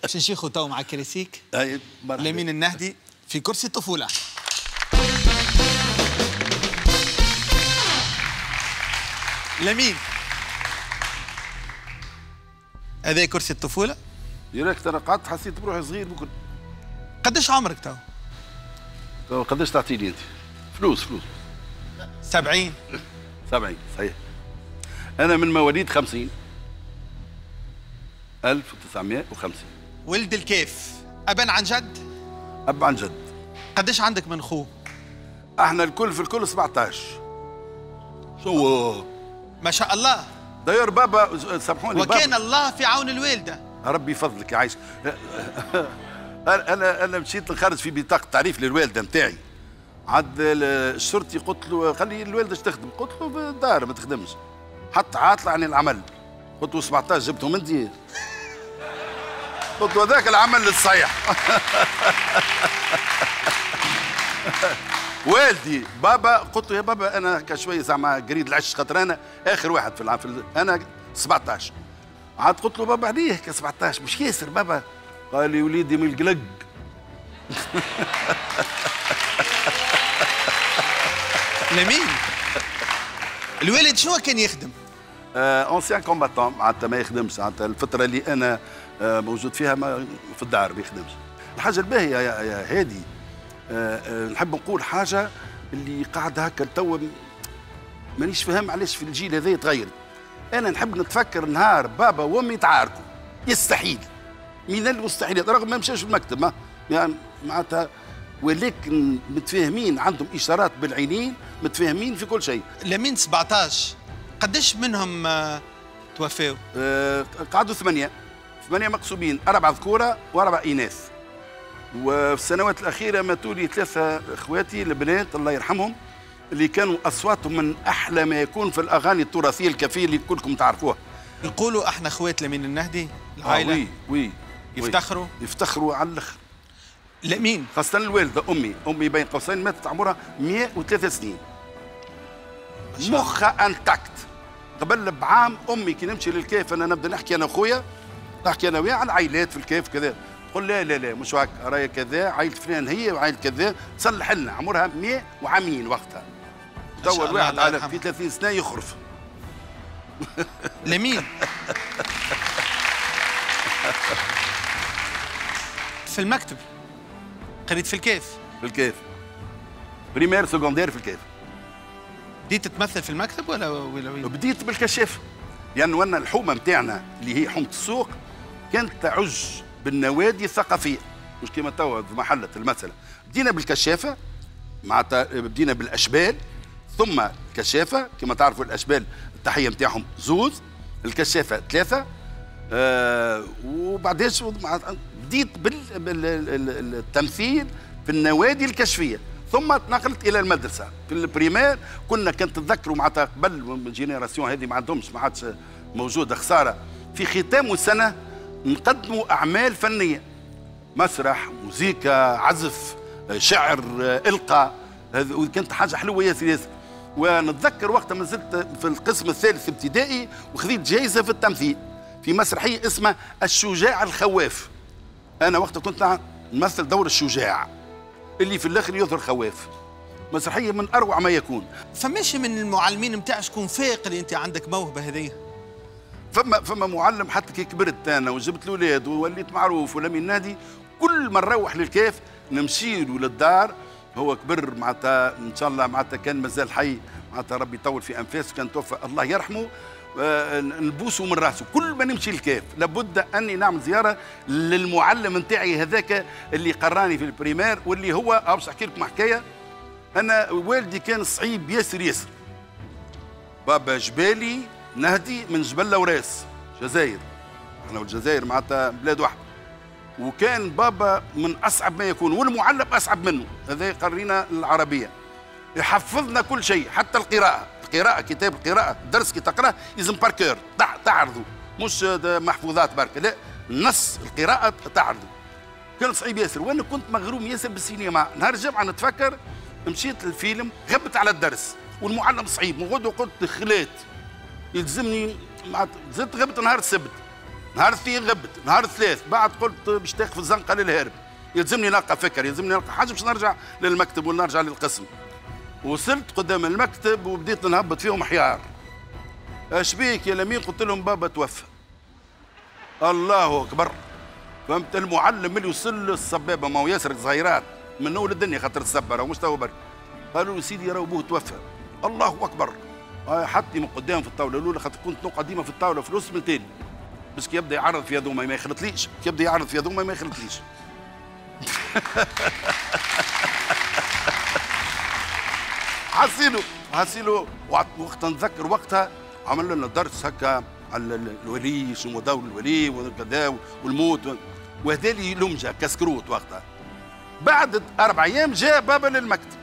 باش نشيخوا تو مع كراسيك. اي مرحبا. لمين النهدي في كرسي الطفولة. لمين؟ هذا كرسي الطفولة؟ يراك ترى قعدت حسيت بروحي صغير بكل. قداش عمرك تو؟ تو قداش تعطيني انت؟ فلوس 70. 70 صحيح. انا من مواليد 50 1950. ولد الكيف أبا عن جد؟ أب عن جد. قداش عندك من خو؟ احنا الكل في الكل 17. شو ما شاء الله. داير بابا سامحوني وكان بابا. الله في عون الوالدة. ربي يفضلك يا عايش. انا مشيت نخرج في بطاقه تعريف للوالده نتاعي. عاد الشرطي قلت له خلي الوالده تخدم، قلت له بالدار ما تخدمش. حتى عاطله عن العمل. قلت له 17 جبتهم من دير. قلت له هذاك العمل الصحيح. والدي بابا قلت له يا بابا انا كشويه زعما قريد العش خاطر انا اخر واحد في العام انا 17. عاد قلت له بابا عليه ك 17 مش ياسر بابا. قال لي وليدي من القلق. لمين؟ الوالد شنو كان يخدم؟ اونسيان كومباتون معناتها ما يخدمش، معناتها الفتره اللي انا موجود فيها ما في الدار ما يخدمش. الحاجه الباهيه يا هادي نحب نقول حاجه اللي قاعد هكا توا مانيش فاهم علاش في الجيل هذا تغيرت. انا نحب نتفكر نهار بابا وامي تعاركوا، يستحيل من المستحيلات رغم ما مشاش المكتب يعني معناتها، ولكن متفاهمين عندهم اشارات بالعينين، متفاهمين في كل شيء. لمين 17 قداش منهم توفاوا؟ قعدوا 8 مقسومين، 4 ذكوره و4 اناث. وفي السنوات الاخيره ماتوا لي 3 اخواتي البنات الله يرحمهم اللي كانوا اصواتهم من احلى ما يكون في الاغاني التراثيه الكافيه اللي كلكم تعرفوها. يقولوا احنا اخوات لمين النهدي العائله. وي يفتخروا على الاخر. لمين؟ خاصه الوالده امي بين قوسين ماتت عمرها 103 سنين. مخها انتكت. قبل بعام امي كي نمشي للكيف انا نبدا نحكي انا وخويا، نحكي انا وياه على العائلات في الكيف كذا، تقول لا مش هكا، راهي كذا عائله فلان هي وعائله كذا، تصلح لنا عمرها 100 وعامين وقتها. توا الواحد على في 30 سنه يخرف. لمين؟ في المكتب قريت في الكيف. في الكيف بريمير سكوندير في الكيف. بديت تمثل في المكتب ولا بديت بالكشاف، لأنه أن الحومة نتاعنا اللي هي حومة السوق كانت تعج بالنوادي الثقافية، مش كما توا في محلة المسألة. بدينا بالكشافة معناتها بدينا بالأشبال، ثم كشافة كما تعرفوا الأشبال التحية نتاعهم زوز، الكشافة 3 وبعديش بديت بالتمثيل في النوادي الكشفية، ثم تنقلت الى المدرسه. في البريمير كنت تتذكروا معناتها قبل الجينيراسيون هذه ما عندهمش، ما عادش موجوده خساره، في ختام السنه نقدموا اعمال فنيه، مسرح، موسيقى، عزف، شعر، القاء، كانت حاجه حلوه ياسر. ونتذكر وقتها ما زلت في القسم الثالث ابتدائي وخذيت جائزه في التمثيل في مسرحيه اسمها الشجاع الخواف. انا وقتها كنت نمثل دور الشجاع اللي في الاخر يظهر خواف. مسرحيه من اروع ما يكون. فماشي من المعلمين نتاعك شكون فايق اللي انت عندك موهبه هذه؟ فما معلم حتى كي كبرت انا وجبت الاولاد ووليت معروف ولم ينادي، كل ما نروح للكيف نمشي له للدار. هو كبر معناتها ان شاء الله معناتها كان مازال حي، معناتها ربي يطول في انفاسه، كان توفى الله يرحمه. نبوسه من راسه كل ما نمشي الكيف، لابد اني نعمل زياره للمعلم نتاعي هذاك اللي قراني في البريمير، واللي هو باش احكي لكم حكايه. انا والدي كان صعيب ياسر. بابا جبالي نهدي من جبل لوراس جزائر، احنا والجزائر معناتها بلاد واحده، وكان بابا من اصعب ما يكون، والمعلم اصعب منه، هذا يقرينا العربيه، يحفظنا كل شيء حتى القراءه. كتاب القراءة درس كي تقراه لازم باركور تعرضه، مش محفوظات برك، لا نص القراءة تعرضه. كان صعيب ياسر، وانا كنت مغروم ياسر بالسينما. نهار الجمعة نتفكر مشيت للفيلم، غبت على الدرس والمعلم صعيب، نغدو قلت خلات يلزمني، زدت غبت نهار السبت، نهار اثنين غبت، نهار ثلاث بعد قلت باش تاخذ الزنقه للهرب، يلزمني نلقى فكر، يلزمني نلقى حاجه باش نرجع للمكتب ولا نرجع للقسم. وصلت قدام المكتب وبديت نهبط فيهم حيار. اش بيك يا لمين؟ قلت لهم بابا توفى. الله اكبر. فهمت؟ المعلم اللي وصل الصبابه ما هو ياسر صغيرات من اول الدنيا خاطر السبه راهو مش تو برك. قالوا له سيدي راهو بوه توفى. الله اكبر. حطني من قدام في الطاوله الاولى خاطر كنت نقعد ديما في الطاوله في الوسط من تاني. بس كي يبدا يعرض في هذوما ما يخلطليش، كي يبدا يعرض في هذوما ما يخلطليش. حسيلو وقت نتذكر وقتها عمل لنا درس هكا على الولي، شنو دور الولي وكذا والموت، وهذا لي لمجه كسكروت وقتها. بعد 4 أيام جاء بابا للمكتب.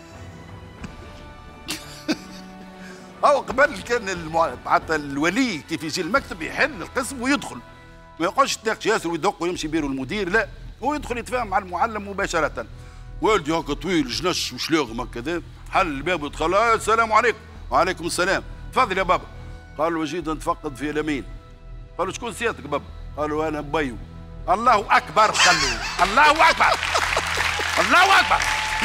أو قبل كان معناتها الولي كيف يجي المكتب يحل القسم ويدخل، ما يقعدش يتناقش ياسر ويدق ويمشي بيرو المدير، لا هو يدخل يتفاهم مع المعلم مباشرة. والدي هكا طويل جنش وشلاغم هكذا، حل الباب ودخل. السلام عليكم. وعليكم السلام. تفضل يا بابا. قال له جيت نتفقد في اليمين. قال له شكون سيادتك بابا؟ قال له انا بيو. الله اكبر. قال له الله اكبر. الله اكبر.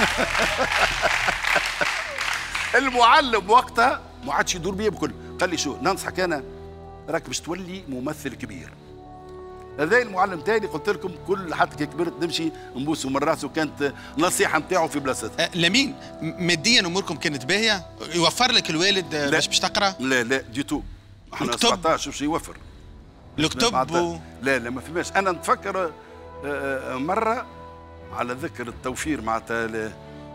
المعلم وقتها ما عادش يدور بيا بكل، قال لي شو ننصحك انا راك باش تولي ممثل كبير. هذا المعلم تاني قلت لكم كل حتى كي كبرت نمشي نبوسه من راسه، كانت نصيحه نتاعو في بلاصتها. لمين ماديا اموركم كانت باهيه؟ يوفر لك الوالد باش تقرا؟ لا دي تو. احنا 17 باش يوفر الكتب لا ما فماش. انا نتفكر مره على ذكر التوفير معناتها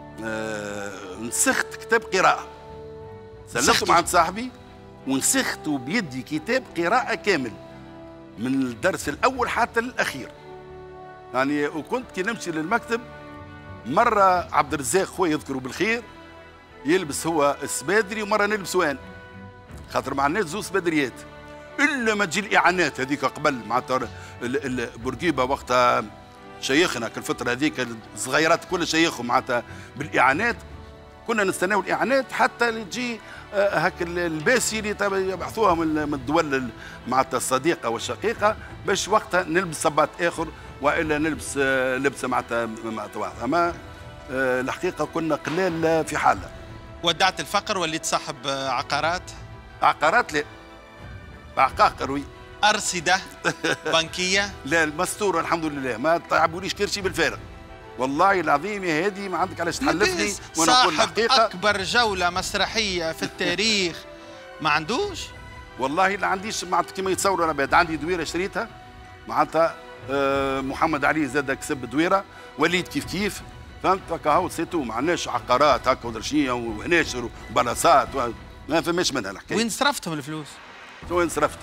نسخت كتاب قراءه، سلمته عند صاحبي ونسخت بيدي كتاب قراءه كامل من الدرس الاول حتى الاخير. يعني وكنت كي نمشي للمكتب مره عبد الرزاق خويا يذكره بالخير يلبس هو السبادري ومره نلبسه انا، خاطر مع الناس زوز سبادريات. الا ما تجي الاعانات هذيك قبل معناتها بورقيبه وقتها شيخنا الفتره هذيك الصغيرات كل شيخهم معناتها بالاعانات، كنا نستناو الاعانات حتى اللي تجي هاك الباسي اللي يبعثوها من الدول معناتها الصديقه والشقيقه باش وقتها نلبس صباط اخر والا نلبس لبسه معناتها واحده. اما الحقيقه كنا قلال في حالة. ودعت الفقر وليت صاحب عقارات؟ عقارات لا، عقاقر وي. أرصدة بنكية؟ لا المستورة الحمد لله، ما تعبوليش كرشي بالفارغ. والله العظيم يا هادي ما عندك علاش تحلفني وانا نقول الحقيقة. صاحب أكبر جولة مسرحية في التاريخ ما عندوش؟ والله لا عنديش معناتها كيما يتصوروا انا بعد عندي دويرة شريتها معناتها محمد علي زاد كسب دويرة وليد كيف فهمت هكا هو سيتو ما عندناش عقارات هكا ودرشية وهناشر وبلاصات ما فماش منها الحكاية. وين صرفتهم الفلوس؟ وين صرفت؟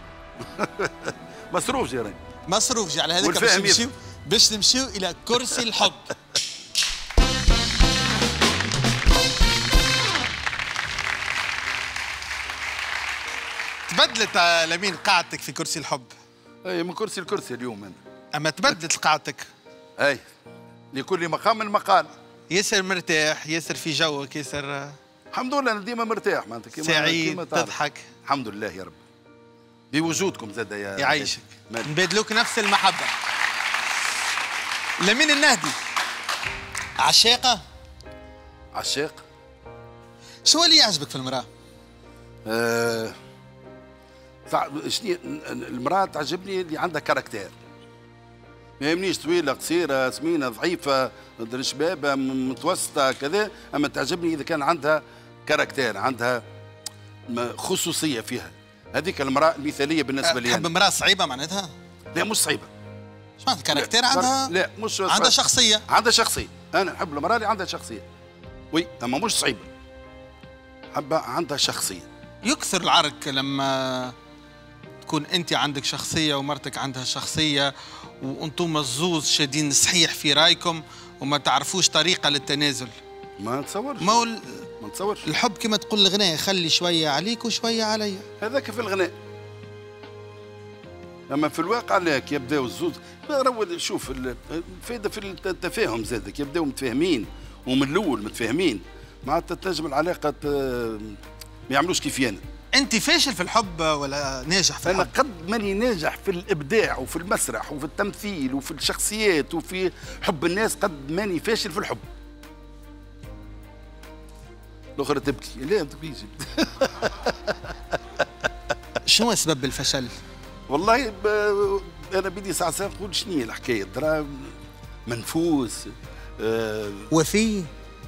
مصروف جيران. مصروف جي على هذاك باش نمشيو إلى كرسي الحب. تبدلت لمين قاعدتك في كرسي الحب؟ اي من كرسي لكرسي اليوم انا. اما تبدلت قاعدتك؟ اي لكل مقام من مقال. ياسر مرتاح، ياسر في جوك، ياسر الحمد لله انا ديما مرتاح معناتها كيما سعيد تضحك. الحمد لله يا رب بوجودكم زاد يا يعيشك. نبادلوك نفس المحبة. لمين النهدي عشاقة؟ عشاق. شو اللي يعجبك في المرأة؟ شنو المرأة تعجبني اللي عندها كاركتير. ما يهمنيش طويلة قصيرة سمينة ضعيفة شبابة متوسطة كذا، أما تعجبني إذا كان عندها كاركتير، عندها خصوصية فيها. هذيك المرأة المثالية بالنسبة لي. تحب امرأة صعيبة معناتها؟ لا مش صعيبة. شو معناتها كاركتير عندها؟ لا مش عندها شخصية. عندها شخصية، أنا نحب المرأة اللي عندها شخصية. وي أما مش صعيبة. حبة عندها شخصية. يكثر العرك لما تكون أنت عندك شخصية ومرتك عندها شخصية وأنتم الزوز شادين صحيح في رايكم وما تعرفوش طريقة للتنازل. ما نتصورش. ما نتصورش. الحب كما تقول الغناء خلي شوية عليك وشوية عليا. هذاك في الغناء. أما في الواقع لا، كي يبداو الزوز شوف الفائدة في التفاهم زاد، كي يبداو متفاهمين ومن الأول متفاهمين معناتها تنجم العلاقة ما يعملوش كيف أنا. انت فاشل في الحب ولا ناجح في انا الحب؟ قد ماني ناجح في الابداع وفي المسرح وفي التمثيل وفي الشخصيات وفي حب الناس، قد ماني فاشل في الحب. الاخرى تبكي، لا ما تبكيش. شنو اسباب الفشل؟ والله انا بدي ساعه نقول شنو هي الحكايه، ترى منفوس. وفي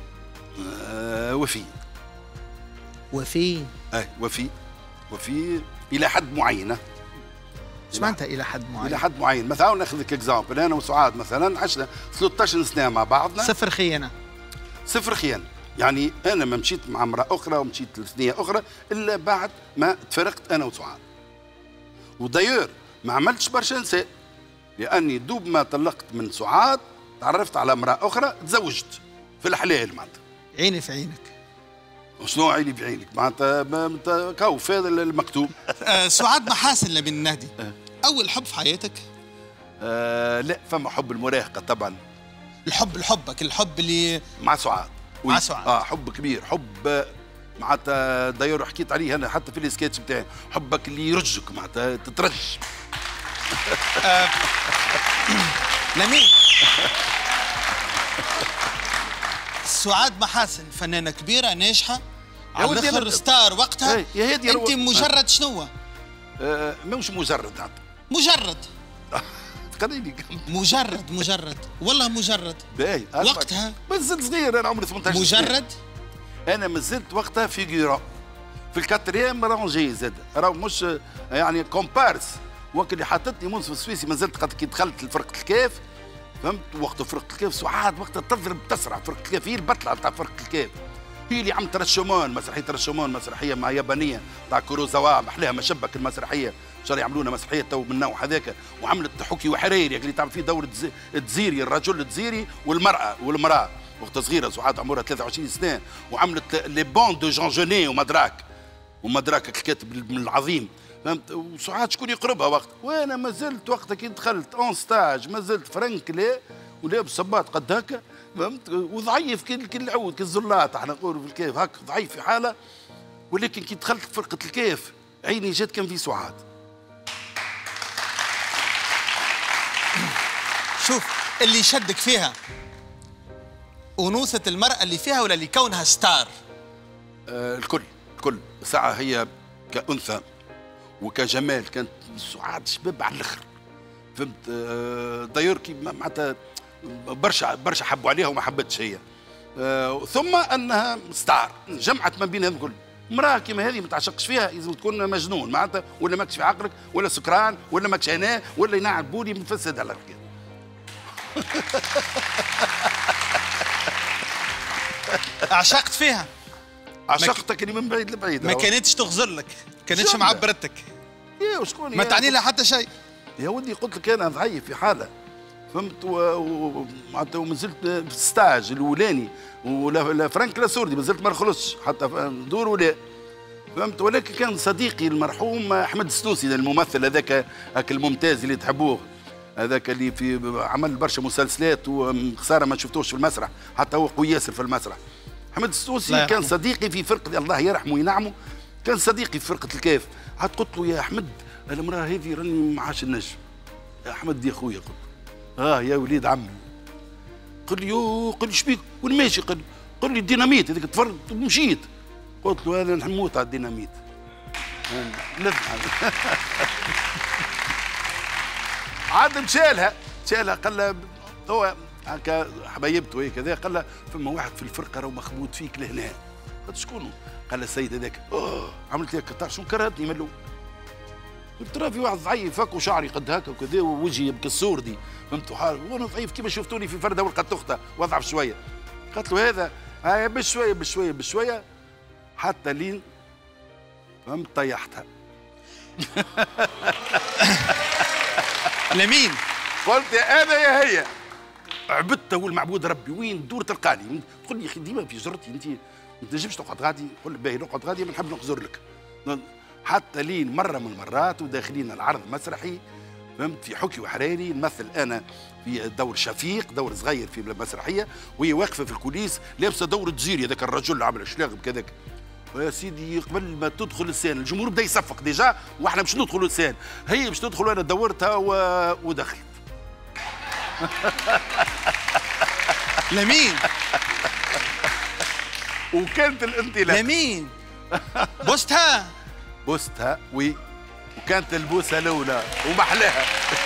وفي وفي وفي الى حد معين. ايش معناتها الى حد معين؟ الى حد معين، مثلا ناخذ لك اكزامبل، انا وسعاد مثلا عشنا 13 سنه مع بعضنا، صفر خيانه. صفر خيانه، يعني انا ما مشيت مع امراه اخرى ومشيت لثنيه اخرى الا بعد ما تفرقت انا وسعاد. ودايور ما عملتش برشا نساء، لاني دوب ما طلقت من سعاد تعرفت على امراه اخرى تزوجت في الحلال معناتها. عيني في عينك. شنو عيني في عينك معناتها كو في هذا المكتوب. سعاد محاسن لبن النهدي، اول حب في حياتك؟ لا، فما حب المراهقه طبعا. الحب اللي مع سعاد. مع سعاد. حب كبير، حب معناتها داير حكيت عليه انا حتى في السكيتش بتاعي، حبك اللي يرجك معناتها تترج. لمين؟ سعاد محاسن فنانة كبيرة ناجحة على الاخر ستار وقتها. يا هادي انت مجرد شنو؟ مش مجرد حتى. مجرد قليلي مجرد والله مجرد. باهي وقتها مازلت صغير، انا عمري 18 سنة. مجرد انا مازلت وقتها فيغورا في الكاتريام رانجي زاد، راهو مش يعني كومبارس. وقت اللي حطتني منصف السويسي مازلت قد كي دخلت لفرقه الكاف، فهمت؟ وقت فرقه الكاف سعاد وقتها تضرب تسرع فرقه الكاف، هي البطله تاع فرقه الكاف، هي اللي عملت رشومان، مسرحيه رشومان، مسرحيه مع يابانيه تاع كوروزاوا، محلاها ما شبك المسرحيه، صار يعملونا مسرحيه تو من النوع هذاك. وعملت حكي وحريري اللي تعمل فيه دور تزيري، الرجل تزيري والمراه وقت صغيره سعاد عمرها 23 سنه، وعملت لي بون دو جون جوني ومدراك الكاتب العظيم، فهمت؟ وسعاد شكون يقربها وقت، وانا ما زلت وقتها كي دخلت اون ستاج ما زلت فرنك لا ولابس صباط قد هكا، فهمت؟ وضعيف كالعود كالزلاط احنا نقولوا في الكيف هكا، ضعيف في حاله. ولكن كي دخلت فرقه الكيف عيني جات كان في سعاد. شوف اللي شدك فيها أنوثة المرأة اللي فيها ولا اللي كونها ستار؟ الكل ساعة هي كأنثى وكجمال كانت سعاد شباب على الآخر، فهمت؟ دايركي معناتها برشا حبوا عليها وما حبتش هي. ثم أنها ستار جمعت ما بين هذا الكل. امرأة كيما هذه ما تعشقش فيها لازم تكون مجنون معناتها، ولا ماكش في عقلك، ولا سكران، ولا ماكش هنا، ولا ينعل بولي مفسد على الحكاية. عشقت فيها؟ عشقتك اللي من بعيد لبعيد، ما كانتش تغزر لك، كانتش معبرتك. ايه وشكون ما تعني لها حتى شيء. يا ودي قلت لك انا ضعيف في حاله، فهمت؟ معناتها ومازلت في الستاج الاولاني، ولا فرانك لا سوردي مازلت ما نخلصش حتى ندور ولا، فهمت؟ ولكن كان صديقي المرحوم احمد السنوسي الممثل هذاك الممتاز اللي تحبوه، هذاك اللي في عمل برشا مسلسلات وخساره ما شفتوش في المسرح، حتى هو قوي ياسر في المسرح. احمد السنوسي كان صديقي في فرقه، الله يرحمه وينعمه، كان صديقي في فرقه الكيف. عاد قلت له يا احمد المراه هذه راني ما عادش النجم. يا احمد يا خويا، قلت له يا وليد عمي. قال لي يو، قال لي شبيك وين ماشي؟ قال لي الديناميت هذيك تفرد ومشيت. قلت له انا نموت على الديناميت. عاد مشالها قال له هو هكا حبايبته هيك كذا، قال له فما واحد في الفرقه راهو مخبوط فيك لهنا. قلت شكون؟ قال له السيد هذاك. عملت لك تعرف شنو كرهتني من الاول؟ قلت راه في واحد ضعيف هكا وشعري قد هكا وكذا ووجهي كالسوردي، فهمت؟ وانا ضعيف كيما شفتوني في فرده ولقت اختها واضعف شويه. قالت له هذا بشويه حتى لين فهمت طيحتها. لمين؟ قلت يا انا يا هي عبدت والمعبود ربي، وين دور تلقاني؟ تقول لي يا اخي ديما في جرتي انت ما تنجمش تقعد غادي. قول لي باهي نقعد غادي ما نحب نقزر لك. حتى لين مره من المرات وداخلين العرض مسرحي، فهمت؟ في حكي وحراري نمثل انا في دور شفيق، دور صغير في المسرحيه، وهي واقفه في الكوليس لابسه دور تزيري هذاك الرجل اللي عمل شلاغب كذاك. ويا سيدي قبل ما تدخل السين الجمهور بدا يصفق ديجا واحنا باش ندخلوا السين، هي باش تدخل وانا دورتها ودخلت. لمين؟ وكانت الانطلاق. لمين؟ بوستها؟ بوستها وي، وكانت البوسه الاولى ومحلاها.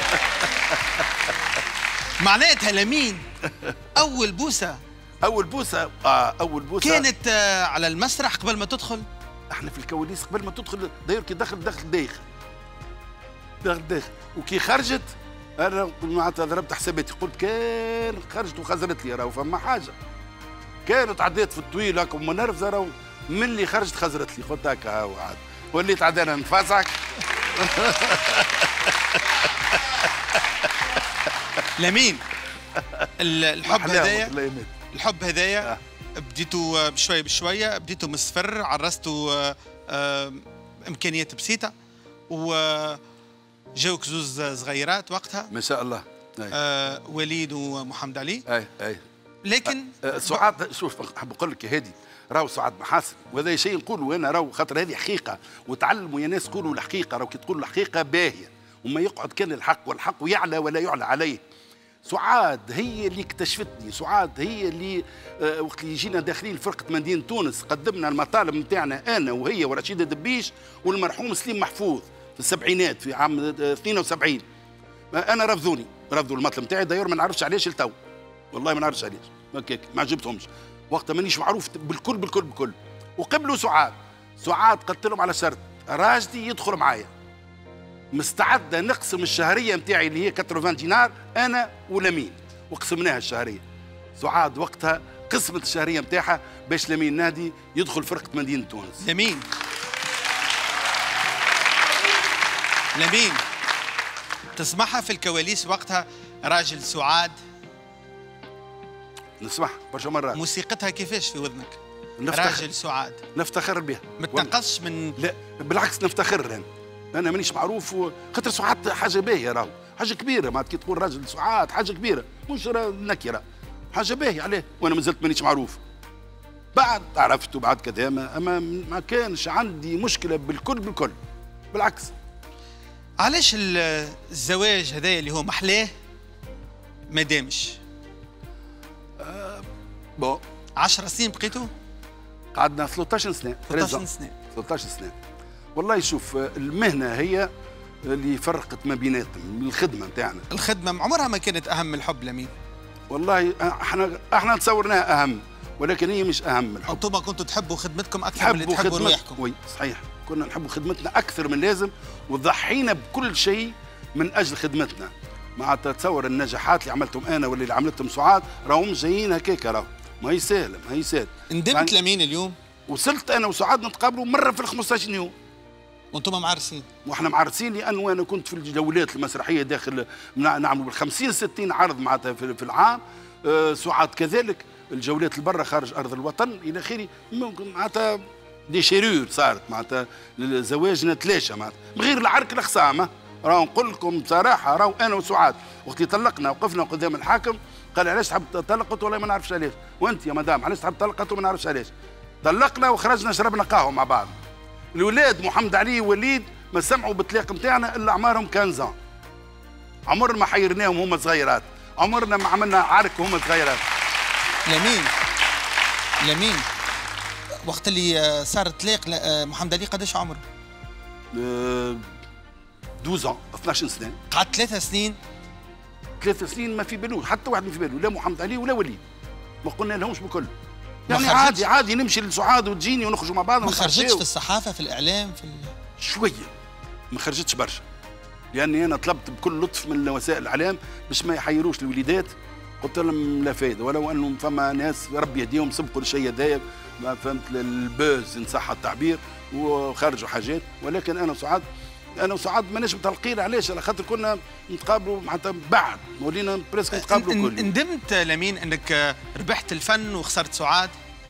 معناتها لمين؟ اول بوسه. اول بوسه اول بوسه كانت على المسرح قبل ما تدخل؟ احنا في الكواليس قبل ما تدخل داير كي دخل داخل وكي خرجت انا معناتها ضربت حساباتي قلت كان خرجت وخزرت لي راهو فما حاجه كانت عديت في الطويل هكا ومنرفزه راهو من اللي خرجت خزرت لي قلت هكا هاو عاد وليت عاد انا نفازعك. لمين؟ الحب هذايا بديتوا بشويه بشويه، بديتوا من الصفر، عرستوا امكانيات بسيطه وجاوك زوز صغيرات وقتها ما شاء الله. وليد ومحمد علي. اي لكن سعاد شوف نحب نقول لك هذه راهو سعاد محاسن، وهذا شيء نقوله انا راهو خاطر هذه حقيقه، وتعلموا يا ناس قولوا الحقيقه، راهو كي تقولوا الحقيقه باهيه وما يقعد كان الحق والحق يعلى ولا يعلى عليه. سعاد هي اللي اكتشفتني، سعاد هي اللي وقت اللي جينا داخلين فرقه مدينه تونس قدمنا المطالب نتاعنا انا وهي ورشيده دبيش والمرحوم سليم محفوظ في السبعينات في عام 72. انا رفضوا المطلب نتاعي داير ما نعرفش علاش لتو، والله ما نعرفش علاش هكاك ما عجبتهمش وقتها مانيش معروف بالكل وقبلوا سعاد قلت لهم على شرط راجدي يدخل معايا، مستعده نقسم الشهريه نتاعي اللي هي 80 دينار انا ولمين، وقسمناها الشهريه. سعاد وقتها قسمت الشهريه نتاعها باش لمين نادي يدخل فرقه مدينه تونس. لمين تسمعها في الكواليس وقتها راجل سعاد؟ نسمعها برشا مرات. موسيقتها كيفاش في وذنك؟ راجل سعاد نفتخر بها، ما تنقصش من لا بالعكس نفتخر انا مانيش معروف خاطر سعاد حاجه باهيه راهو حاجه كبيره، ما كي تقول راجل سعاد حاجه كبيره مش نكره حاجه باهيه عليه، وانا مازلت مانيش معروف. بعد عرفت وبعد كذا ما كانش عندي مشكله بالكل بالعكس. علاش الزواج هذايا اللي هو محلاه ما دامش؟ بون 10 سنين بقيتوا؟ قعدنا 13 سنه 13 سنه. والله شوف المهنه هي اللي فرقت ما بيناتهم، الخدمه نتاعنا. الخدمه عمرها ما كانت اهم من الحب لمين؟ والله احنا تصورناها اهم، ولكن هي مش اهم من الحب. انتم كنتوا تحبوا خدمتكم اكثر من اللي تحبوا رواحكم. وي صحيح، كنا نحبوا خدمتنا اكثر من اللازم وضحينا بكل شيء من اجل خدمتنا. معناتها تصور النجاحات اللي عملتهم انا واللي عملتهم سعاد راهم جايين هكاك راهو ما هي سهله. ندمت لمين اليوم؟ وصلت انا وسعاد نتقابلوا مره في ال 15 يوم. وانتم معرسين؟ واحنا معرسين لانه انا كنت في الجولات المسرحيه داخل نعملوا بال 50 60 عرض معناتها في العام. سعاد كذلك الجولات لبرا خارج ارض الوطن الى اخره. معناتها دي شيرور صارت معناتها زواجنا تلاشى معناتها من غير العرك الخصامه. راهو نقول لكم بصراحه راهو انا وسعاد وقت اللي طلقنا وقفنا قدام الحاكم قال علاش تحب تطلق؟ قلت والله ما نعرفش علاش. وانت يا مدام علاش تحب تطلق؟ قلت ما نعرفش علاش. طلقنا وخرجنا شربنا قهوه مع بعض. الولاد محمد علي ووليد ما سمعوا بالطلاق نتاعنا الا اعمارهم 15 ans. عمرنا ما حيرناهم هما صغيرات، عمرنا ما عملنا عرك وهما صغيرات. لمين وقت اللي صار الطلاق محمد علي قداش عمره؟ 12 ans 12 سنه. قعدت 3 سنين؟ 3 سنين ما في بالو حتى واحد ما في بالو، لا محمد علي ولا وليد ما قلنا لهمش بكل. يعني عادي نمشي لسعاد وتجيني ونخرجوا مع بعض. ما خرجتش في الصحافه في الاعلام شويه ما خرجتش برشا، لاني انا طلبت بكل لطف من وسائل الاعلام باش ما يحيروش الوليدات. قلت لهم لا فايده، ولو انهم فما ناس ربي يهديهم سبقوا للشيء هذايا ما فهمت البوز ان صح التعبير وخرجوا حاجات. ولكن انا وسعاد ماناش متلقين. علاش؟ على خاطر كنا نتقابلوا معناتها بعد ولينا بريسك نتقابلوا كل. ندمت لمين انك ربحت الفن وخسرت سعاد؟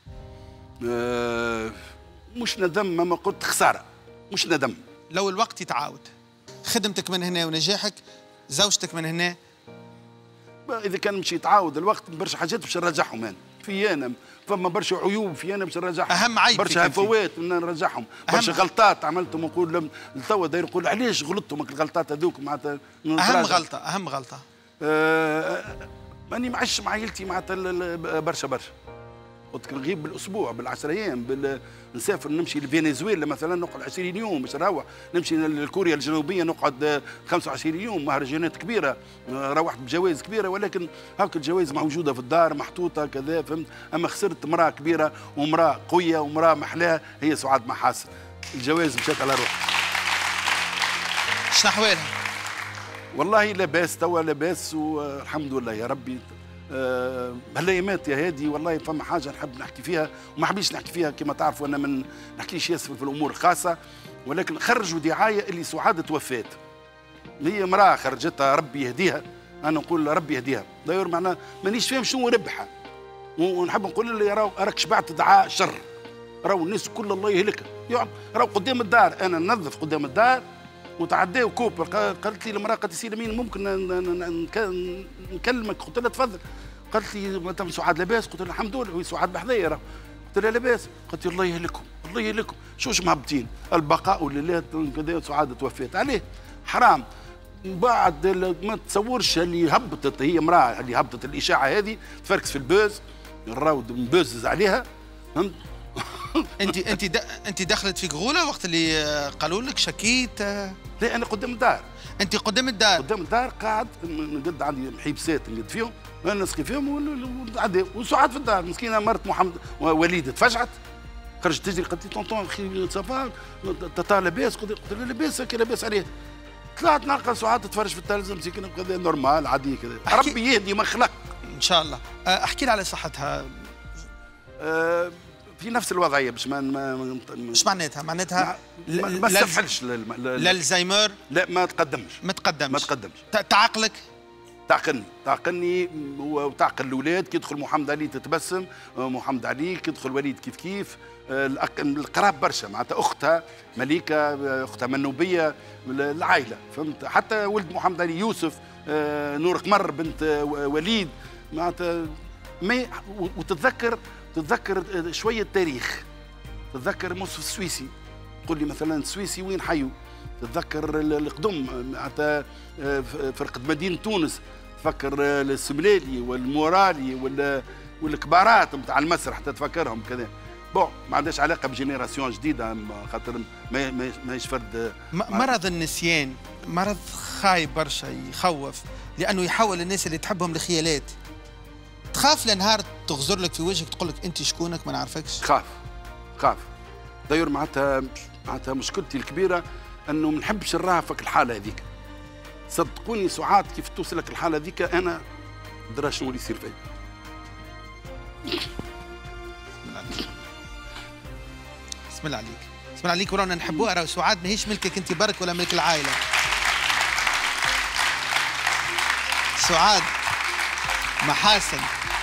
مش ندم، ما قلت خساره، مش ندم. لو الوقت يتعاود خدمتك من هنا ونجاحك، زوجتك من هنا، اذا كان مش يتعاود الوقت برشا حاجات باش نرجعهم انا. في انا فما برشا عيوب في انا باش نرجعهم. اهم عيب برشا هفوات نرجعهم، برشا غلطات عملتهم نقول لتوا داير نقول علاش غلطتوا الغلطات هذوك معناتها. اهم غلطه ماني معش مع عائلتي معناتها برشا كنت نغيب بالاسبوع بال10 ايام نسافر نمشي لفنزويلا مثلا نقعد 20 يوم باش نروح، نمشي لكوريا الجنوبيه نقعد 25 يوم، مهرجانات كبيره روحت بجوائز كبيره، ولكن هاك الجوائز موجوده في الدار محطوطه كذا فهمت. اما خسرت امراه كبيره وامراه قويه وامراه محلاها هي سعاد محاسن، الجوائز مشات على روحها. شنو احوالها؟ والله لاباس توا لاباس والحمد لله يا ربي. هالايامات يا هادي والله فما حاجه نحب نحكي فيها وما حبيش نحكي فيها كما تعرفوا انا من نحكيش ياسر في الامور الخاصه، ولكن خرجوا دعايه اللي سعاد توفات. هي امراه خرجتها ربي يهديها، انا نقول ربي يهديها، داير معناها مانيش فاهم شنو ربحها، ونحب نقول لي راك شبعت دعاء شر، راهو الناس كل الله يهلكها، يقعد راهو قدام الدار انا ننظف قدام الدار وتعداو كوب، قالت لي المراه قالت لي سيدي مين ممكن نكلمك؟ قلت لها تفضل. قالت لي مدام سعاد لاباس؟ قلت لها الحمد لله، وهي سعاد بحذايا راه. قلت لها لاباس؟ قالت لي الله يهلكم الله يهلكم، شوش مهبطين البقاء لله كذا. سعاد توفيت عليه حرام. بعد ما تصورش اللي هبطت هي امراه اللي هبطت الاشاعه هذه تفركس في البوز، الراود مبوزز عليها فهمت. انت دخلت في غوله وقت اللي قالوا لك شكيت؟ لا انا قدام الدار. انت قدام الدار؟ قدام الدار قاعد نقد عندي محيبسات نقد فيهم انا نسقي فيهم ونعدي، وسعاد في الدار مسكينه مرت محمد وليد تفجعت خرجت تجري قالت لي طونطون اخي صفا تاتا لاباس؟ قلت لها لاباس هكا لاباس عليه. طلعت نلقى سعاد تتفرج في التلفزيون مسكينه كذا نورمال عادي كذا. ربي يهدي ما خلق ان شاء الله. احكي لي على صحتها. في نفس الوضعيه باش ايش معناتها؟ ما استفحلش الالزهايمر؟ لا ما تقدمش ما تقدمش. تعقلك؟ تعقلني وتعقل الاولاد. كي يدخل محمد علي تتبسم محمد علي، كي يدخل وليد كيف القراب برشا معناتها اختها مليكه اختها منوبيه العائله فهمت. حتى ولد محمد علي يوسف نور قمر بنت وليد معناتها وتتذكر شويه تاريخ. تتذكر مصر السويسي، قل لي مثلا السويسي وين حيوا، تتذكر القدم معناتها فرقه مدينه تونس، تفكر السملالي والمورالي والكبارات نتاع المسرح تتفكرهم كذا. بون ما عندهاش علاقه بجينيراسيون جديده خاطر ماهيش فرد. مرض النسيان مرض خايب برشا يخوف، لانه يحول الناس اللي تحبهم لخيالات. تخاف لنهار تغزر لك في وجهك تقول لك انت شكونك ما نعرفكش؟ خاف داير معناتها مشكلتي الكبيره انه ما نحبش نراها فيك الحاله هذيك. صدقوني سعاد كيف توصل لك الحاله هذيك انا درا شنو اللي يصير فيا. بسم الله عليك بسم الله عليك ورانا نحبوها. راهو سعاد ماهيش ملكك انت برك ولا ملك العائله. سعاد محاسن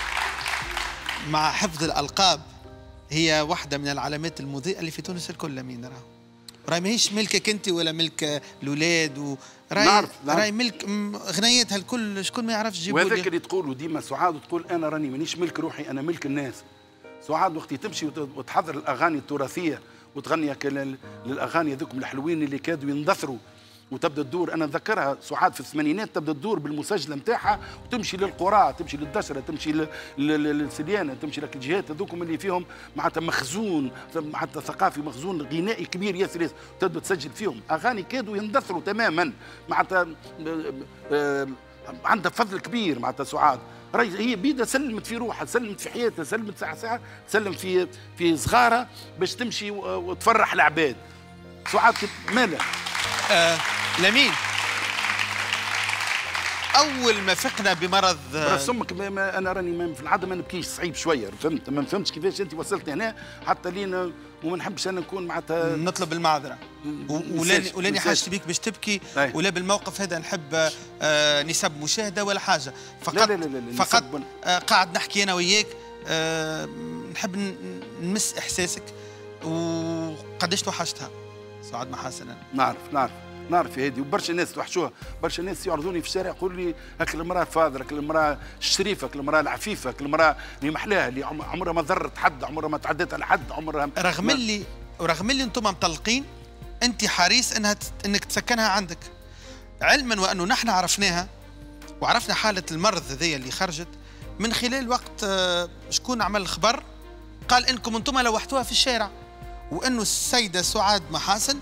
مع حفظ الألقاب هي واحدة من العلامات المضيئة اللي في تونس الكل. مين راهي ماهيش ملكك أنت ولا ملك الأولاد راهي ملك غنيتها الكل. شكون ما يعرفش جيبوا وهذاك اللي تقولوا ديما سعاد وتقول أنا راني مانيش ملك روحي أنا ملك الناس. سعاد وقت تمشي وتحضر الأغاني التراثية وتغني للأغاني هذوك الحلوين اللي كادوا يندثروا وتبدا تدور. انا نذكرها سعاد في الثمانينات تبدا تدور بالمسجله نتاعها وتمشي للقرى، تمشي للدشره، تمشي للسليانه، تمشي لك الجهات هذوكم اللي فيهم معناتها مخزون معناتها ثقافي، مخزون غنائي كبير ياسر، تبدا تسجل فيهم اغاني كادوا يندثروا تماما معناتها عندها فضل كبير معناتها سعاد. هي بيدها سلمت في روحها، سلمت في حياتها، سلمت ساعه تسلم في صغارها باش تمشي وتفرح العباد. سعاد مالها لمين اول ما فقنا بمرض رسمك انا راني في العاده ما نبكيش، صعيب شويه فهمت. ما فهمتش كيفاش انت وصلت هنا حتى لينا وما نحبش انا نكون معناتها نطلب المعذره ولاني حاجتي بيك باش تبكي ولا بالموقف هذا نحب نسب مشاهده ولا حاجه فقط. لا فقط قاعد نحكي انا وياك نحب نمس احساسك وقداش توحشتها سعاد محاسن. نعرف نعرف هذه، وبرشا ناس توحشوها، برشا ناس يعرضوني في الشارع يقولوا لي هاك المراه الفاضله، هاك المراه الشريفه، هاك المراه العفيفه، هاك المراه اللي محلاها، اللي عمرها ما ضرت حد، عمرها ما تعدت على حد، عمرها رغم اللي انتم مطلقين، انت حريص انك تسكنها عندك، علما وانه نحن عرفناها وعرفنا حاله المرض هذيا اللي خرجت من خلال وقت شكون عمل الخبر قال انكم انتم لوحتوها في الشارع، وانه السيده سعاد محاسن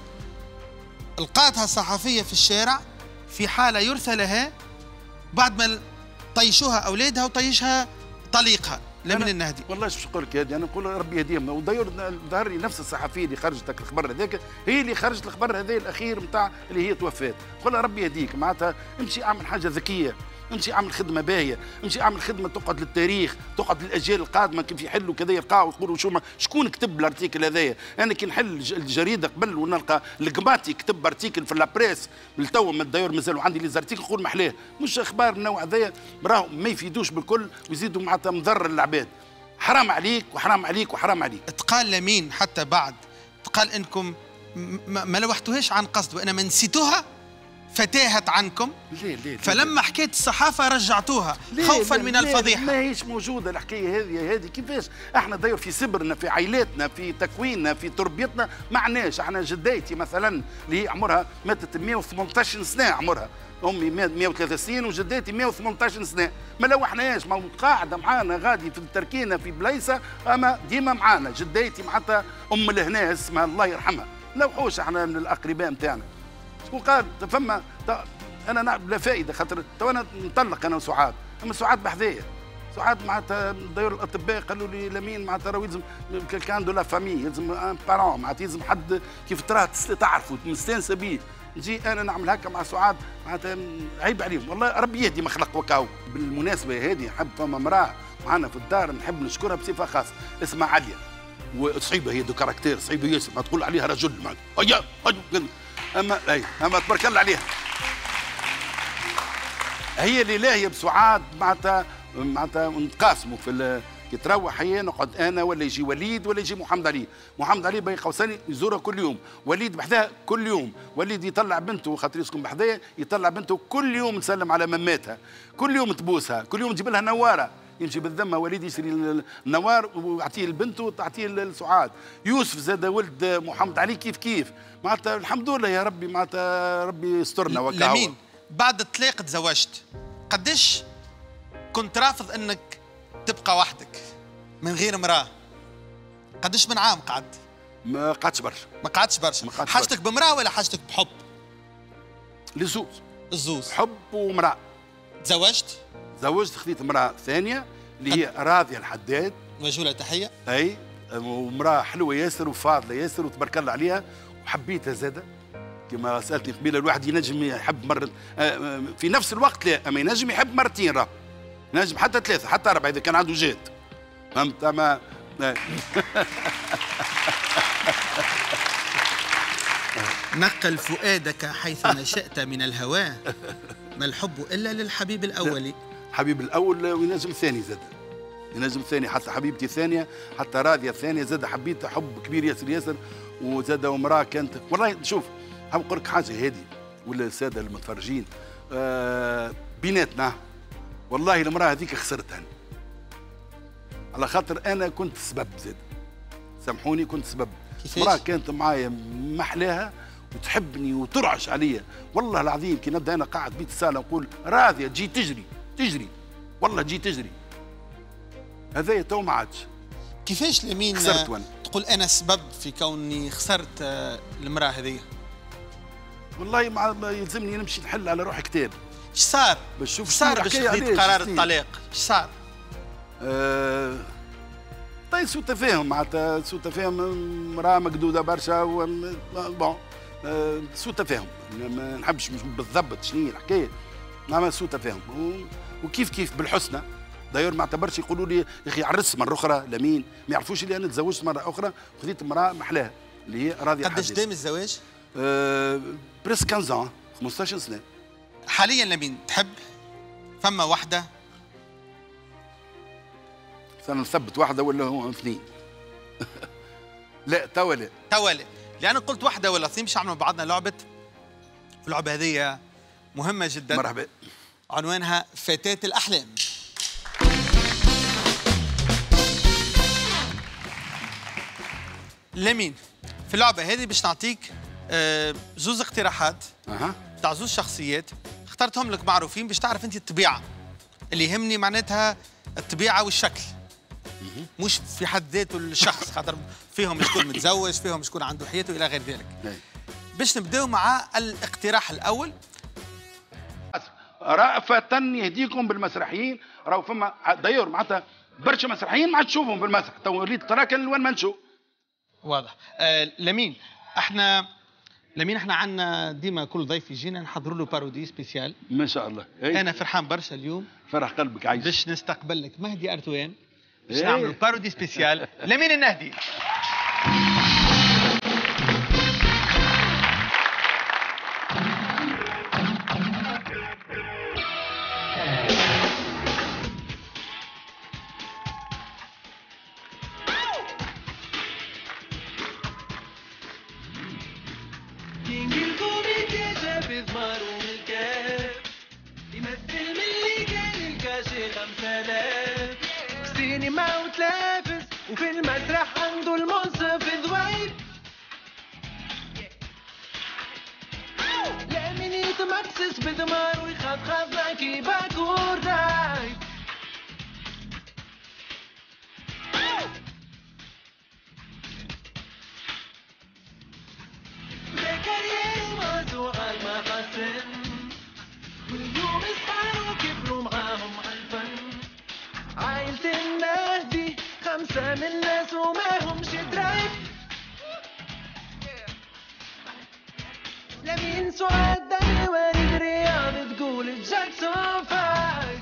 لقاتها صحفيه في الشارع في حاله يرثى لها بعد ما طيشوها اولادها وطيشها طليقها لمن النهدي. والله شو نقول لك هذه، انا نقول ربي يهديهم، ظهر لي نفس الصحفيه اللي خرجت الخبر هذاك هي اللي خرجت الخبر هذا الاخير نتاع اللي هي توفات، نقول لها ربي يهديك، معناتها امشي اعمل حاجه ذكيه، امشي اعمل خدمه باهيه، امشي اعمل خدمه تقعد للتاريخ، تقعد للاجيال القادمه كيف يحلوا كذا يلقاو يقولوا شكون كتب الارتيكل هذايا، انا كي نحل الجريده قبل ونلقى القباطي كتب ارتيكل في لابريس لتوا من الدايور مازالوا عندي لي زارتيكل نقول محلاه، مش اخبار النوع هذايا راهم ما يفيدوش بالكل ويزيدوا معناتها مضر للعباد. حرام عليك وحرام عليك وحرام عليك. تقال لمين حتى بعد تقال انكم ما لوحتوهاش عن قصد وانما نسيتوها فتاهت عنكم. ليه فلما حكيت الصحافه رجعتوها خوفا من الفضيحه. ما هيش موجوده الحكايه هذه كيفاش احنا داير في سبرنا في عائلاتنا في تكويننا في تربيتنا ما عناش. احنا جديتي مثلا اللي هي عمرها ماتت 118 سنه عمرها، امي 103 سنين وجدتي 118 سنه، ما لوحناش، ما قاعده معانا غادي في التركينه في بلايصه اما ديما معانا. جديتي معناتها ام الهنا اسمها الله يرحمها، لوحوش احنا من الاقرباء نتاعنا. شكون قال فما انا بلا فائده خاطر تو انا نطلق انا وسعاد، اما سعاد بحذايا، سعاد معناتها داير الاطباء قالوا لي لمين معناتها راهو يلزم كان دو لا فامي، يلزم ان بارون معناتها يلزم حد كيف تراه تعرفوا مستانسه بيه. نجي انا نعمل هكا مع سعاد معناتها عيب عليهم، والله ربي يهدي مخلق وكاو. بالمناسبه هذه نحب فما امراه معنا في الدار نحب نشكرها بصفه خاصه اسمها عليا، وصعيبه هي دو كاركتير صعيبه ياسر، ما تقول عليها رجل اما تبارك الله عليها. هي اللي لاهيه بسعاد معناتها نتقاسموا في كي تروح هي نقعد انا ولا يجي وليد ولا يجي محمد علي، محمد علي بين قوسين يزورها كل يوم، وليد بحذاها كل يوم، وليد يطلع بنته خاطر يسكن بحذايا يطلع بنته كل يوم نسلم على مماتها، كل يوم تبوسها، كل يوم تجيب لها نواره، يمشي بالذمه وليد يشري النوار ويعطيه لبنته وتعطيه لسعاد. يوسف زاد ولد محمد علي كيف معناتها الحمد لله يا ربي معناتها ربي يسترنا وكا. لمين بعد الطلاق تزوجت قديش كنت رافض انك تبقى وحدك من غير امراه؟ قديش من عام قعد؟ ما قعدتش برشا. ما قعدتش برشا. حاجتك بامراه ولا حاجتك بحب؟ لزوز. الزوز. حب وامراه. تزوجت؟ تزوجت خذيت امراه ثانيه اللي هي راضيه الحداد. مجهوله تحيه. اي وامراه حلوه ياسر وفاضله ياسر وتبارك الله عليها وحبيتها زاده. كما سالتني قبيله الواحد ينجم يحب مره في نفس الوقت لا، اما ينجم يحب مرتين راه. ينجم حتى ثلاثه حتى اربعه اذا كان عنده جهد. فهمت؟ اما نقل فؤادك حيثما شئت من الهواه، ما الحب الا للحبيب الاول. حبيب الاول وينجم الثاني زاد، ينجم الثاني حتى حبيبتي الثانيه حتى راضيه الثانيه زاد حبيتها حب كبير ياسر ياسر. وزاد امراه كانت والله شوف نقول لك حاجه هذه ولا الساده المتفرجين بيناتنا والله المراه هذيك خسرتها على خاطر انا كنت سبب زاد، سامحوني كنت سبب. مراه كانت معايا محلاها وتحبني وترعش عليا والله العظيم. كي نبدا انا قاعد بيت الصاله نقول راضيه تجي تجري والله تجي تجري. هذايا تو ما عادش. كيفاش لمين تقول انا سبب في كوني خسرت المراه هذه؟ والله ما يلزمني نمشي نحل على روحي كتاب. ايش صار؟ باش نشوف صار باش خذيت قرار الطلاق؟ ايش صار؟ طيب سوء تفاهم معناتها سوء تفاهم، امراه مقدوده برشا بون سوء تفاهم ما نحبش بالضبط شنو هي الحكايه، نعمل سوء تفاهم وكيف بالحسنى. داير ما اعتبرش يقولوا لي يا اخي عرس مره اخرى لمين، ما يعرفوش اللي انا تزوجت مره اخرى وخذيت امراه محلاها اللي هي راضيه. قداش دام الزواج؟ بريس 15 15 سنه. حاليا لمين تحب؟ فما وحده؟ سنثبت واحده ولا هو اثنين؟ لا توا لا. توا لا، لأن قلت واحده ولا اثنين باش نعملوا بعضنا لعبه اللعبة هذه مهمة جدا. مرحبا. عنوانها فتاة الأحلام. لمين في اللعبة هذه باش نعطيك زوز اقتراحات تاع زوز شخصيات اخترتهم لك معروفين باش تعرف انت الطبيعة اللي يهمني، معناتها الطبيعة والشكل، مش في حد ذاته الشخص، خاطر فيهم شكون متزوج، فيهم شكون عنده حياته الى غير ذلك. باش نبداو مع الاقتراح الاول. رأفة يهديكم بالمسرحيين، راهو فما دايور معناتها برشا مسرحيين ما عاد تشوفهم في المسرح، تو وليد تراكن وين ما نشوف. واضح. لمين احنا عندنا ديما كل ضيف يجينا نحضروا له بارودي سبيسيال. ما شاء الله. انا فرحان برشا اليوم، فرح قلبك عايش، باش نستقبل لك مهدي أرتوان باش نعملوا بارودي سبيسيال لمين النهدي. وفي المسرح عنده المنصف ذويب، لا من يتمكسس بدمار ويخاف لكي باكور دايب. ذكريا موضوع المحاسن واليوم صاروا كبروا معاهم عالفن. عايلة النهدي 5 من الناس وما همش درايب. لمين سعاد دني وليد رياض تقول جاكسون 5.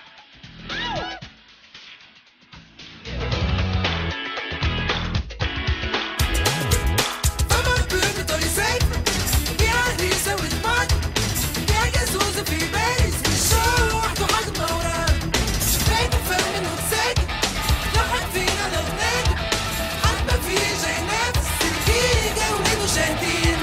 فما كنت طولي سيد يا هريسة ودماغ يا جاسوس في باريس الشو وحده حد موران شفايت وفهم منه تساك لحد فينا نغناد حتى في جينات سلكيقة وليدو شاهدين.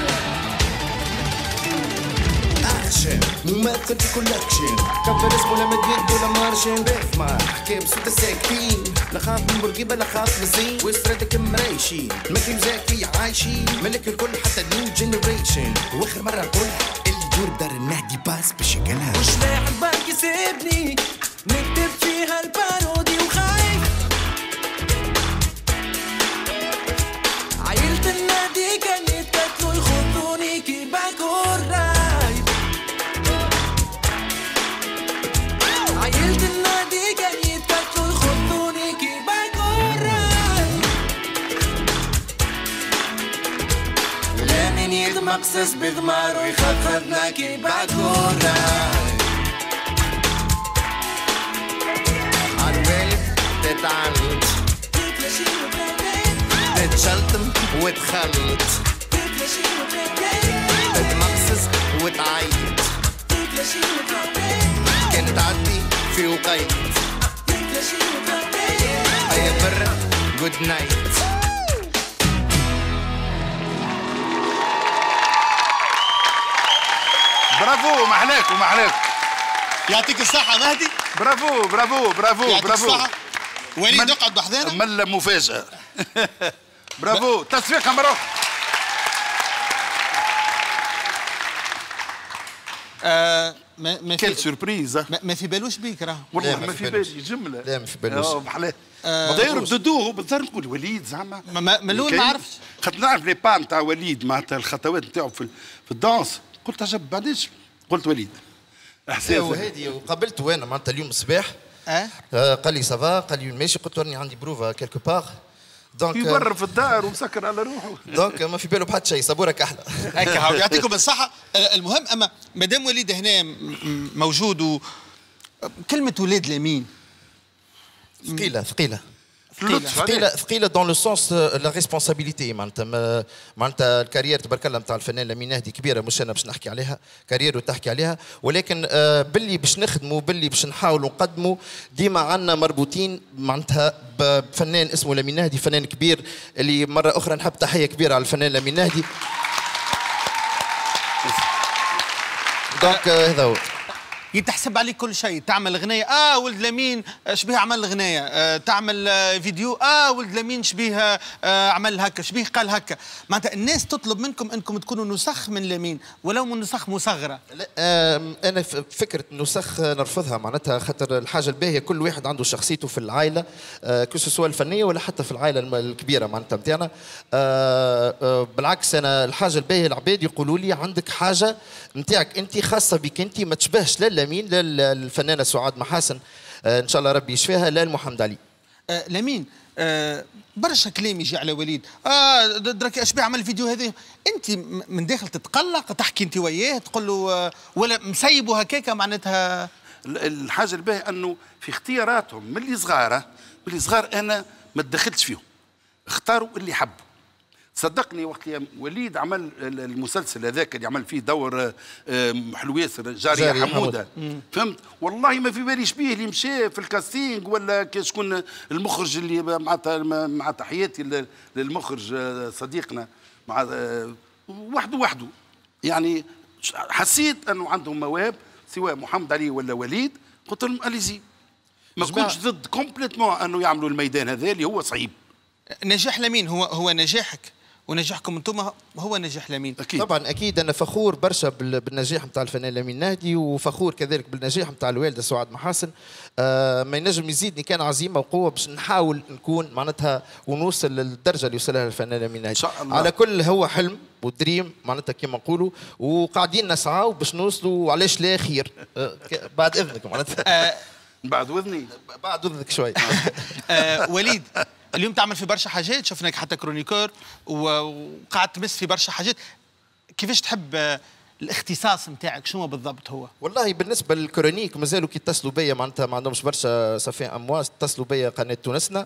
اكشن ممثل في كل اكشن، كفر اسمه لما تجد ولا مارشن بيفمع حكي بصوت الساكتين، لا خاف من بورقيبه لا خاف من الزين وسرتك مريشين ماكي مزاكي عايشين ملك الكل حتى النيو جنريشن. واخر مره نقول الدور دار النهدي باس بشكلها وش لاعب بالك يسيبني نكتب فيها البارودي وخايف. عيلة النادي كان يتقتلوا يخطوني كي باكور رايب. عيلة النادي كان يتقتلوا يخطوني كي باكور رايب. لا من يتمقصص بضمار ويخفضنا كي باكور رايب. عالبالك تتعنت تتشلتم وتخلط تتمقصص وتعيط كان تعدي في وقيت هيا برا جود نايت. برافو محلاك ومحلاك. يعطيك الصحة مهدي. برافو برافو برافو يعطيك برافو. الصحة. وليد اقعد بحذانا. ملا مفاجأة. برافو تصفيقة مرة. كل سوربريز. ما في بالوش بيك راه. والله ما في بالي جملة. لا ما في بالوش. محلاه. داير بدودوه بالظاهر نقول وليد زعما. من الاول ما عرفتش. خاطر نعرف لي بان تاع وليد معناتها الخطوات نتاعو في الدانس، قلت عجب بعديش قلت وليد. احساس وهذه وقابلته انا معناتها اليوم الصباح. قال لي سافا، قال لي ماشي، قلت له راني عندي بروفا كيلكو باغ. دونك يبرر في الدار ومسكر على روحه. دونك ما في باله بحد شيء، صبورك احلى. هكا يعطيكم الصحة. المهم اما مادام وليد هنا موجود كلمة ولاد لمين؟ ثقيلة ثقيلة ثقيلة دون لو سونس لا ريسبونسابيلتي. معناتها الكارير تبارك الله نتاع الفنان لمين نهدي كبيرة، مش أنا باش نحكي عليها كارير وتحكي عليها، ولكن باللي باش نخدموا باللي باش نحاولوا نقدموا ديما عنا مربوطين معناتها بفنان اسمه لمين نهدي، فنان كبير اللي مرة أخرى نحب تحية كبيرة على الفنان لمين نهدي. دونك هذا هو. يتحسب عليك كل شيء، تعمل غنية ولد لمين شبيه عمل غنية، تعمل فيديو ولد لمين شبيه عمل هكا، شبيه قال هكا. معناتها الناس تطلب منكم انكم تكونوا نسخ من لمين ولو من نسخ مصغرة. لا انا فكره نسخ نرفضها، معناتها خاطر الحاجه الباهيه كل واحد عنده شخصيته في العائله، كسوا الفنيه ولا حتى في العائله الكبيره معناتها نتاعنا. بالعكس انا الحاجه الباهيه العباد يقولوا لي عندك حاجه نتاعك انت خاصه بك انت، ما تشبهش لا لمين لا الفنانه سعاد محاسن ان شاء الله ربي يشفيها لا المحمد علي. لمين برشا كلام يجي على وليد، درك اش بيه عمل فيديو هذا، انت من داخل تتقلق تحكي انت وياه تقول له ولا مسيبه هكاكا معناتها. الحاجه الباهيه انه في اختياراتهم من اللي صغار انا ما تدخلتش فيهم، اختاروا اللي حبوا. صدقني وقت وليد عمل المسلسل هذاك اللي عمل فيه دور حلو ياسر جاري حموده، فهمت؟ والله ما في بالي شبيه اللي مشى في الكاستينغ ولا شكون المخرج اللي مع تحياتي للمخرج صديقنا مع وحده يعني حسيت انه عندهم مواهب سواء محمد علي ولا وليد، قلت لهم اليزي ما كنتش ضد كومبليتمون انه يعملوا الميدان هذا اللي هو صعيب. نجاح لمين هو نجاحك ونجاحكم انتم هو نجاح لمين. أكيد. طبعا اكيد انا فخور برشا بالنجاح نتاع الفنان لمين نهدي، وفخور كذلك بالنجاح نتاع الوالده سعاد محاسن. ما ينجم يزيدني كان عزيمه وقوه باش نحاول نكون معناتها ونوصل للدرجه اللي وصلها الفنان لمين نهدي. على كل هو حلم ودريم معناتها كما نقولوا، وقاعدين نسعاو باش نوصلوا، وعلاش لا خير. بعد اذنك معناتها بعد وذني بعد اذنك شوي. وليد اليوم تعمل في برشا حاجات، شفناك حتى كرونيكور وقاعد تمس في برشا حاجات. كيفاش تحب الاختصاص نتاعك شنو بالضبط هو؟ والله بالنسبه للكرونيك مازالوا كي اتصلوا بيا معناتها ما عندهمش برشا صافي امواس، اتصلوا بيا قناه تونسنا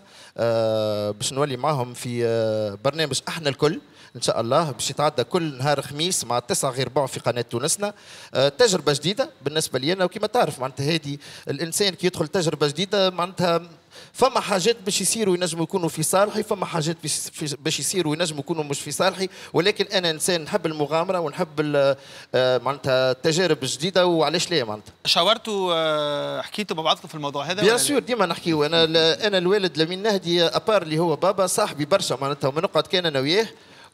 باش نولي معاهم في برنامج احنا الكل ان شاء الله، باش يتعدى كل نهار خميس مع 9 غير ربع في قناه تونسنا. تجربه جديده بالنسبه لي انا، وكما تعرف معناتها هذه الانسان كي يدخل تجربه جديده معناتها فما حاجات باش يصيروا ينجموا يكونوا في صالحي، فما حاجات باش يصيروا ينجموا يكونوا مش في صالحي، ولكن انا انسان نحب المغامره ونحب معناتها التجارب الجديده، وعلاش لا معناتها. شاورتوا حكيتوا مع بعضكم في الموضوع هذا؟ بيان سور ديما نحكيو. انا الوالد لمين نهدي ابار اللي هو بابا صاحبي برشا معناتها، ونقعد كان انا وياه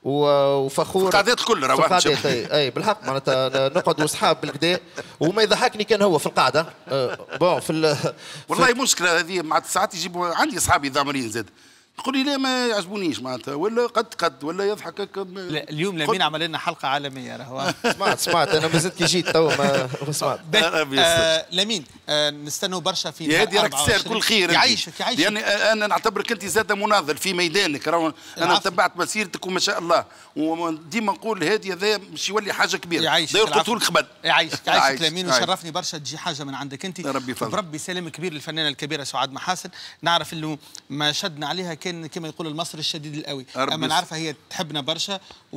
وفخور القعدات الكل راه اي بالحق معناتها نقعد وصحاب بالكدا، وما يضحكني كان هو في القعده بون والله مشكله هذه مع ساعات يجيبوا عندي اصحابي ذامرين زاد يقول لي لا ما يعجبونيش معناتها، ولا قد ولا يضحك هكا. اليوم لمين عمل لنا حلقه عالميه راهو. سمعت انا ما زلت كي جيت تو ما سمعت. لمين نستنوا برشا في يا هادي راك تسال كل خير يعيشك يعني انا نعتبرك انت زاد مناضل في ميدانك، راهو انا تبعت مسيرتك وما شاء الله، وديما نقول هادي هذا باش يولي حاجه كبيره. يعيشك يرقدوا لك خبل. يعيشك لمين، وشرفني برشا تجي حاجه من عندك انت. بربي سلام كبير للفنانه الكبيره سعاد محاسن. نعرف انه ما شدنا عليها كان كما يقول المصري الشديد القوي، اما نعرفها هي تحبنا برشا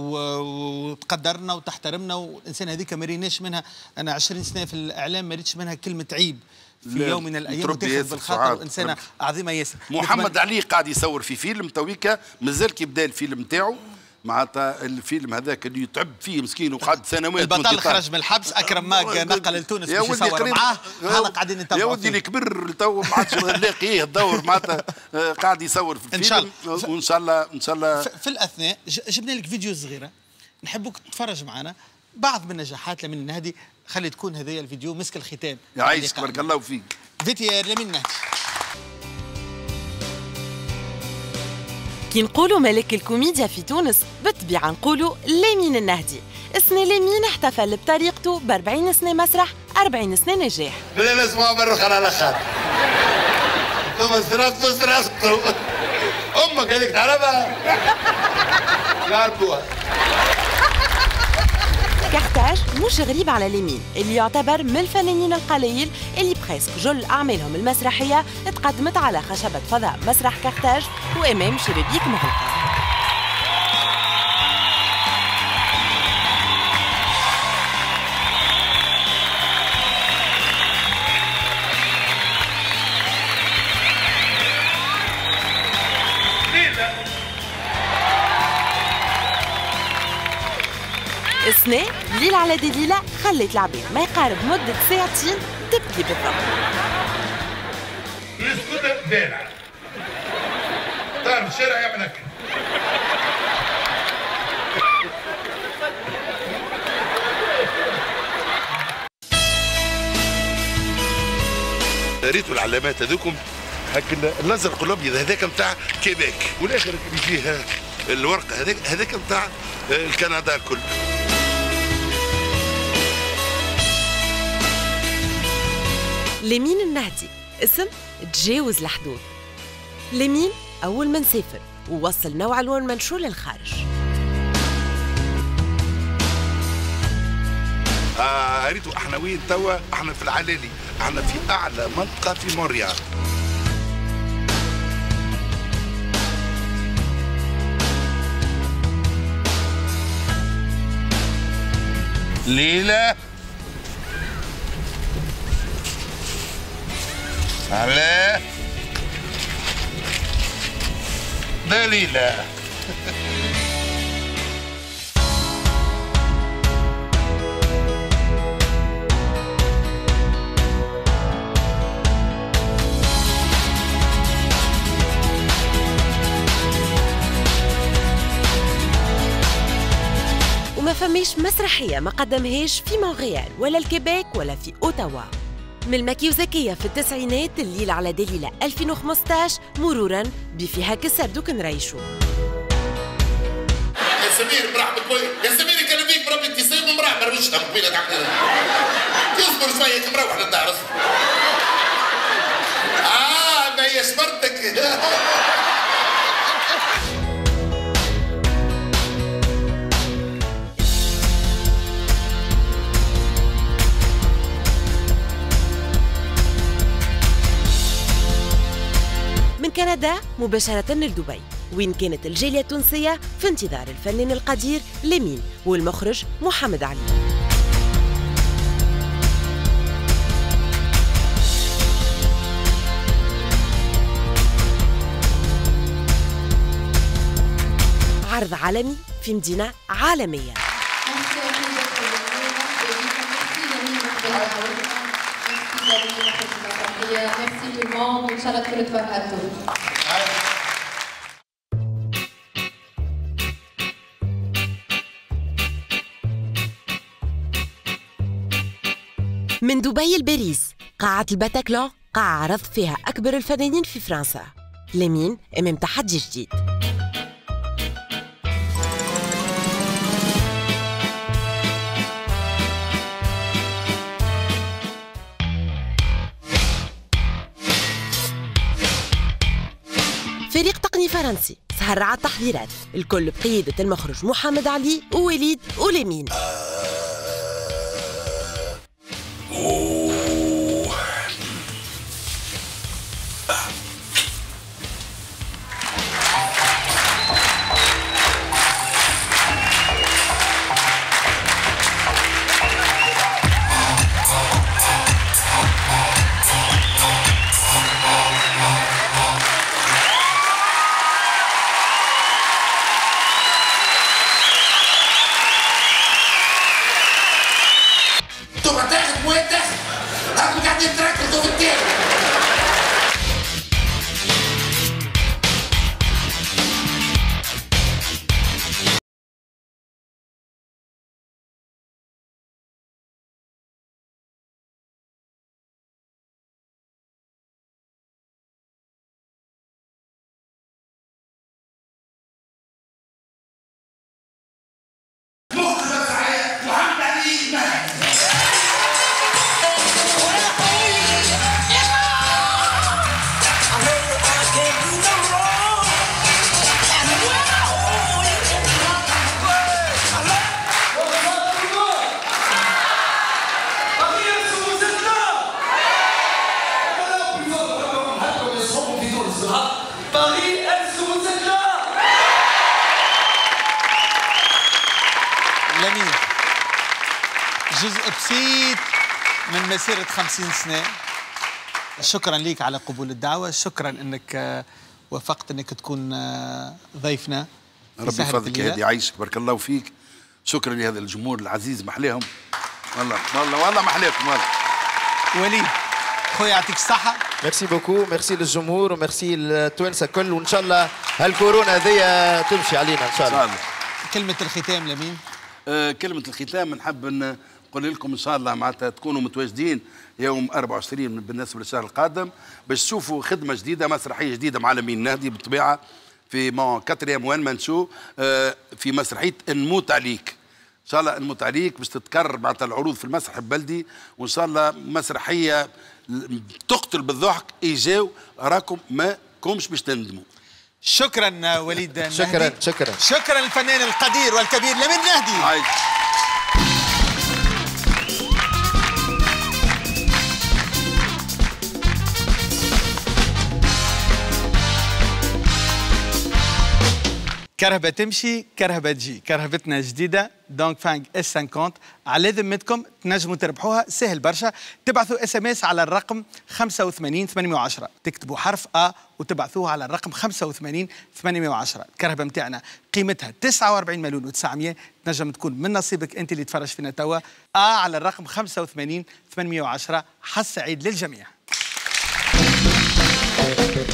وتقدرنا وتحترمنا، والانسان هذيك ما ريناش منها. انا 20 سنه في الاعلام ما ريتش منها كلمه عيب في يوم من الايام، وتاخذ بالخاطر، انسانه عظيمه ياسر. محمد علي قاعد يصور في فيلم تويكا، مازال كي بدا الفيلم نتاعو معناتها الفيلم هذاك اللي تعب فيه مسكين وقعد سنوات. البطل خرج من الحبس، اكرم ماك نقل لتونس باش يصور معاه، هلا قاعدين نتابعوا. يا ودي اللي كبر تو ما عادش نلاقيه الدور معناتها قاعد يصور في الفيلم، وان شاء الله في الاثناء جبنا لك فيديو صغيره نحبوك تتفرج معنا بعض من نجاحات لمين نهدي. خلي تكون هذايا الفيديو مسك الختام. يعيشك بارك الله فيك. فيديو لمين نهدي. كي نقولوا ملك الكوميديا في تونس بالطبيعة نقولوا لمين النهدي. اسمه لمين احتفل بطريقته ب 40 سنة مسرح، 40 سنة نجاح. بلا نسمع مرة على الاخر. ثم سرقتوا امك هذيك تعرفها؟ يعرفوها. كارتاج مش غريب على لمين اللي يعتبر من الفنانين القليل اللي بريسك جل أعمالهم المسرحية تقدمت على خشبة فضاء مسرح كارتاج وأمام شبابيك مغلقة. السنة دليل على دليلة خلت العباد ما يقارب مدة ساعتين تبكي بالضبط. يسكت دالع طار الشارع يعمل هكا. ريتوا العلامات هذوكم هكا الازرق والابيض هذاك نتاع كيبيك، والاخر اللي فيه الورقه هذاك نتاع الكندا الكل. لمين النهدي اسم تجاوز الحدود. لمين أول ما نسافر ووصل نوع الون منشور للخارج. ريتوا احنا وين توا؟ احنا في العلالي، احنا في اعلى منطقه في مونريال. ليلى على دليلة وما فماش مسرحية ما قدمهاش في مونريال ولا الكيبيك ولا في أوتاوا. من المكي وزكية في التسعينات الليل على دليلة 2015 مرورا بفيها كسر دوك نريشو. يا سمير مرحبا بك يا سمير كان فيك مربي ابتسام مرحبا وشها قبيله تعمل اصبر شويه مروح للدار ما هي شمرتك. من كندا مباشرة لدبي، وين كانت الجالية التونسية في انتظار الفنان القدير لمين والمخرج محمد علي. عرض عالمي في مدينة عالمية. Merci tout le monde, إن شاء الله تكونوا تفرحتوا. من دبي لباريس، قاعة الباتاكلون قاعة عرض فيها أكبر الفنانين في فرنسا. لمين أمام تحدي جديد. فريق تقني فرنسي سهر على التحضيرات، الكل بقيادة المخرج محمد علي ووليد ولمين. لمين جزء بسيط من مسيرة 50 سنة. شكرا ليك على قبول الدعوة، شكرا انك وافقت انك تكون ضيفنا. ربي يفضلك يا هادي، يعيشك، بارك الله فيك. شكرا لهذا الجمهور العزيز محلاهم، والله ما احلاكم والله. وليد خويا يعطيك الصحة. ميرسي بوكو، ميرسي للجمهور وميرسي للتوانسة الكل، وإن شاء الله هالكورونا هذيا تمشي علينا إن شاء الله. كلمة الختام لمين؟ كلمة الختام نحب نقول لكم إن شاء الله معناتها تكونوا متواجدين يوم 24 بالنسبة للشهر القادم باش تشوفوا خدمة جديدة، مسرحية جديدة مع لمين نهدي بالطبيعة في مون كاتريام وين منشو في مسرحية نموت عليك. ان شاء الله نموت عليك باش تتكرر بعد العروض في المسرح البلدي، وان شاء الله مسرحيه تقتل بالضحك. اجاو راكم ما كومش باش تندموا. شكرا وليد نهدي. شكرا الفنان القدير والكبير لمين نهدي. كرهبة تمشي كرهبة تجي، كرهبتنا جديدة دونك فانج اس 50 على ذمتكم، تنجموا تربحوها سهل برشا. تبعثوا اس ام اس على الرقم 85 810، تكتبوا حرف ا وتبعثوه على الرقم 85 810. الكرهبة متاعنا قيمتها 49 مليون و900، تنجم تكون من نصيبك انت اللي تفرج فينا توا. على الرقم 85 810. حظ سعيد للجميع.